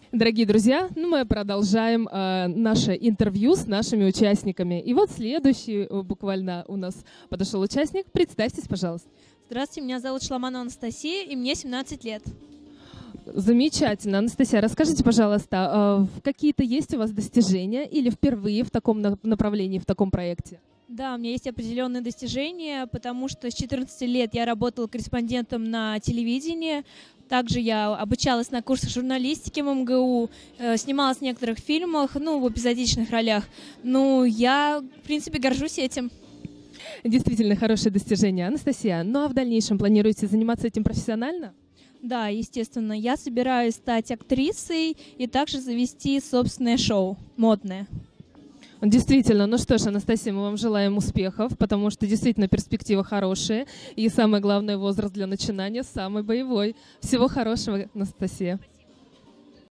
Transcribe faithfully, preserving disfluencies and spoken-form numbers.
Дорогие друзья, ну мы продолжаем э, наше интервью с нашими участниками. И вот следующий э, буквально у нас подошел участник. Представьтесь, пожалуйста. Здравствуйте, меня зовут Шламанова Анастасия, и мне семнадцать лет. Замечательно. Анастасия, расскажите, пожалуйста, э, какие-то есть у вас достижения или впервые в таком на- направлении, в таком проекте? Да, у меня есть определенные достижения, потому что с четырнадцати лет я работала корреспондентом на телевидении. Также я обучалась на курсах журналистики в эм гэ у, э, снималась в некоторых фильмах, ну, в эпизодичных ролях. Ну, я, в принципе, горжусь этим. Действительно хорошее достижение. Анастасия, ну а в дальнейшем планируете заниматься этим профессионально? Да, естественно, я собираюсь стать актрисой и также завести собственное шоу, модное. Действительно, ну что ж, Анастасия, мы вам желаем успехов, потому что действительно перспективы хорошие, и самое главное, возраст для начинания самый боевой. Всего хорошего, Анастасия.